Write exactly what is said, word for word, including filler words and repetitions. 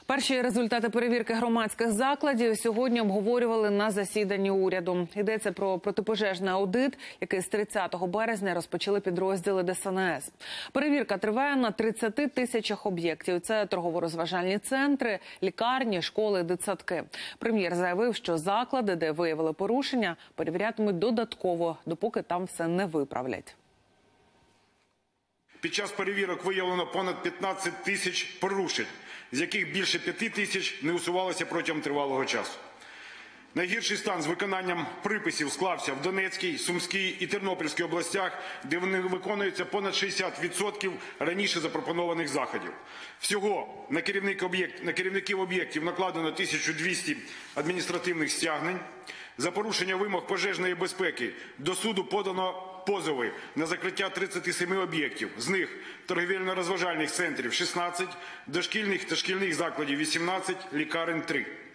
Перші результати перевірки громадських закладів сьогодні обговорювали на засіданні уряду. Йдеться про протипожежний аудит, який з тридцятого березня розпочали підрозділи Де Ес Ен Ес. Перевірка триває на тридцяти тисячах об'єктів. Це торгово-розважальні центри, лікарні, школи, дитсадки. Прем'єр заявив, що заклади, де виявили порушення, перевірятимуть додатково, допоки там все не виправлять. Під час перевірок виявлено понад п'ятнадцять тисяч порушень, з яких більше п'яти тисяч не усувалося протягом тривалого часу. Найгірший стан з виконанням приписів склався в Донецькій, Сумській і Тернопільській областях, де вони виконуються понад шістдесят відсотків раніше запропонованих заходів. Всього на, керівник об'єкт, на керівників об'єктів накладено тисячу двісті адміністративних стягнень. За порушення вимог пожежної безпеки до суду подано позови на закриття тридцяти семи об'єктів. З них торгівельно-розважальних центрів – шістнадцять, дошкільних та шкільних закладів – вісімнадцять, лікарень – три.